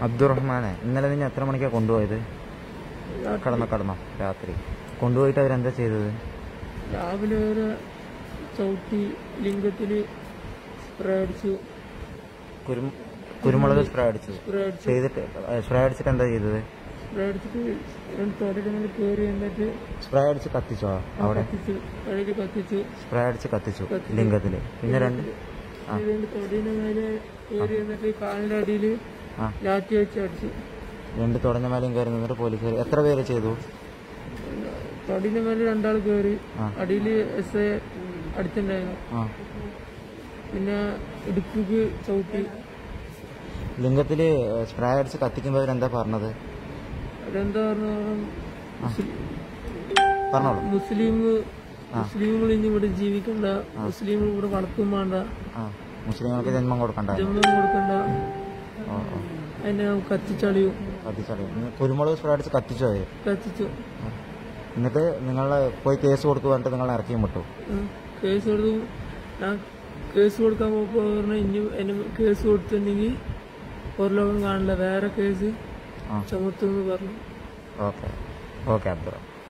അബ്ദുറഹ്മാനെ ഇന്നലെ നിങ്ങൾ എത്ര മണിക്കാണ് കൊണ്ടുപോയത്? കടന്നോ രാത്രി കൊണ്ടുപോയിട്ട് അവരെന്താ ചെയ്തത്? രാവിലെ വരെ ചവിട്ടി ലിംഗത്തിൽ സ്പ്രേ അടിച്ചു. കുരുമുളക് സ്പ്രേ അടിച്ചു. സ്പ്രേ അടിച്ചിട്ട് എന്താ ചെയ്തത്? സ്പ്രേ അടിച്ചിട്ട് തൊടയിൽ കയറി എന്നിട്ട് സ്പ്രേ അടിച്ച് കത്തിച്ചോ? അവിടെ കത്തിച്ചു. സ്പ്രേ അടിച്ച് കത്തിച്ചു ലിംഗത്തില്. പിന്നെ രണ്ട് തൊടീന്റെ മേലെ കയറി എന്നിട്ട് കാലിന്റെ അടിയിൽ ലാറ്റി വെച്ച് അടിച്ചു. രണ്ട് തുടഞ്ഞ മേലെയും കയറി നിന്നിട്ട് പോലീസുകാർ എത്ര പേര് ചെയ്തു? തൊടീന്റെ മേലെ രണ്ടാൾ കയറി, അടിയിൽ എസ് അടിച്ചിട്ടുണ്ടായിരുന്നു. പിന്നെ ഇടുപ്പിക്ക് ചവിട്ടി. ലിംഗത്തില് സ്പ്രേ അടിച്ച് കത്തിക്കുമ്പോ അവരെന്താ പറഞ്ഞത്? അവരെന്താ പറഞ്ഞോളൂ. മുസ്ലിങ്ങൾ ഇനി ഇവിടെ ജീവിക്കണ്ട, മുസ്ലിങ്ങൾ ഇവിടെ വളർത്തും വേണ്ട, മുസ്ലിങ്ങൾക്ക് ജന്മം കൊടുക്കണ്ട, അതിനെ കത്തിച്ചളിയും. കുരുമുളക് സ്പ്രേ അടിച്ച് കത്തിച്ചോ? എന്നിട്ട് നിങ്ങളെ പോയി കേസ് കൊടുത്തു പറഞ്ഞിട്ട് നിങ്ങൾ ഇറക്കി വിട്ടു? കേസ് കൊടുത്തു. ഞാൻ കേസ് കൊടുക്കാൻ പോകുമ്പോൾ പറഞ്ഞു ഇനി എന്നെ കേസ് കൊടുത്തിട്ടുണ്ടെങ്കിൽ ഒരു ലോകം കാണില്ല, വേറെ കേസ് ചുമത്തുമെന്ന് പറഞ്ഞു. ഓക്കെ അബ്ദുറ.